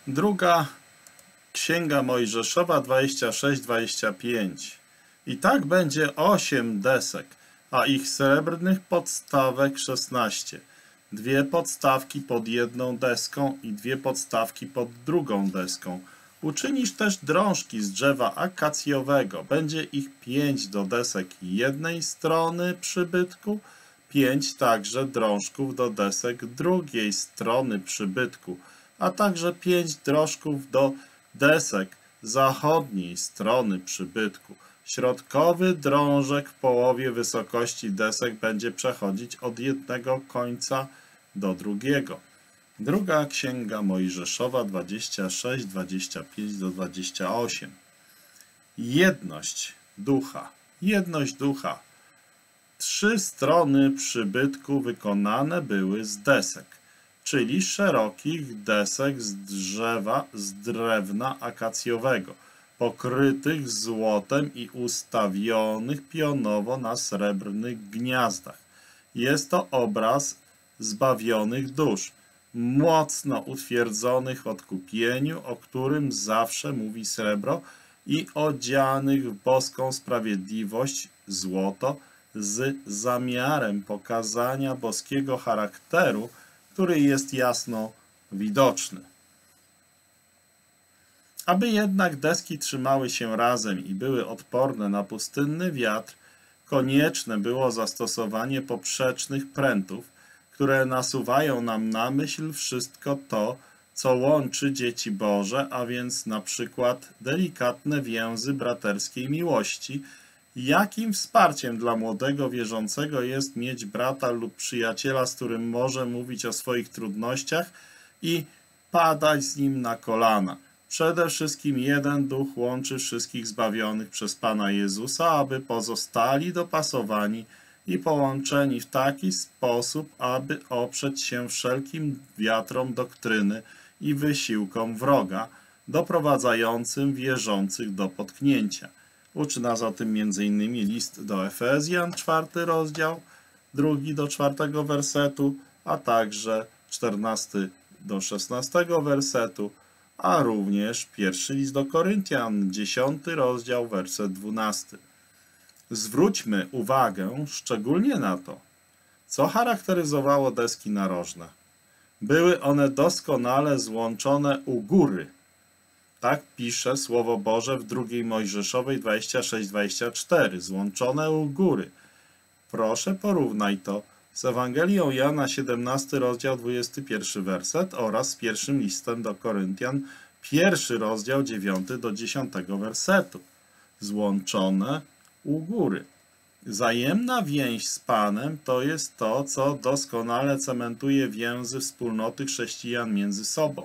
Druga Księga Mojżeszowa 26-25. I tak będzie 8 desek, a ich srebrnych podstawek 16. 2 podstawki pod jedną deską i 2 podstawki pod drugą deską. Uczynisz też drążki z drzewa akacjowego. Będzie ich 5 do desek jednej strony przybytku, 5 także drążków do desek drugiej strony przybytku, a także 5 drążków do desek zachodniej strony przybytku. Środkowy drążek w połowie wysokości desek będzie przechodzić od jednego końca do drugiego. Druga Księga Mojżeszowa 26, 25-28. Jedność ducha. Jedność ducha. 3 strony przybytku wykonane były z desek, czyli szerokich desek z drewna akacjowego, pokrytych złotem i ustawionych pionowo na srebrnych gniazdach. Jest to obraz zbawionych dusz, mocno utwierdzonych w odkupieniu, o którym zawsze mówi srebro, i odzianych w boską sprawiedliwość złoto, z zamiarem pokazania boskiego charakteru, który jest jasno widoczny. Aby jednak deski trzymały się razem i były odporne na pustynny wiatr, konieczne było zastosowanie poprzecznych prętów, które nasuwają nam na myśl wszystko to, co łączy dzieci Boże, a więc na przykład delikatne więzy braterskiej miłości, jakim wsparciem dla młodego wierzącego jest mieć brata lub przyjaciela, z którym może mówić o swoich trudnościach i padać z nim na kolana. Przede wszystkim jeden duch łączy wszystkich zbawionych przez Pana Jezusa, aby pozostali dopasowani i połączeni w taki sposób, aby oprzeć się wszelkim wiatrom doktryny i wysiłkom wroga, doprowadzającym wierzących do potknięcia. Uczy nas o tym m.in. list do Efezjan, 4 rozdział, 2 do 4 wersetu, a także 14 do 16 wersetu, a również pierwszy list do Koryntian, 10 rozdział, werset 12. Zwróćmy uwagę szczególnie na to, co charakteryzowało deski narożne. Były one doskonale złączone u góry. Tak pisze Słowo Boże w 2 Mojżeszowej 26-24. Złączone u góry. Proszę porównaj to z Ewangelią Jana 17 rozdział 21 werset oraz z pierwszym listem do Koryntian 1 rozdział 9 do 10 wersetu. Złączone u góry. Wzajemna więź z Panem to jest to, co doskonale cementuje więzy wspólnoty chrześcijan między sobą.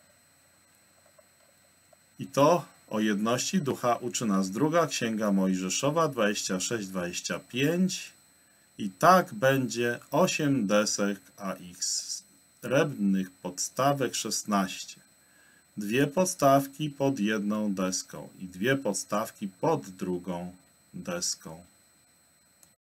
I to o jedności ducha uczy nas druga Księga Mojżeszowa 26-25. I tak będzie 8 desek, a ich srebrnych podstawek 16. 2 podstawki pod jedną deską i 2 podstawki pod drugą deską.